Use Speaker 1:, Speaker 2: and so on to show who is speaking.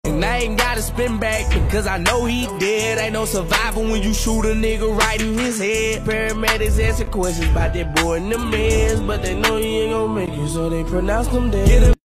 Speaker 1: And I ain't gotta spin back because I know he dead. Ain't no survivor when you shoot a nigga right in his head. Paramedics asking questions about that boy in the meds, but they know he ain't gon' make it, so they pronounce him dead.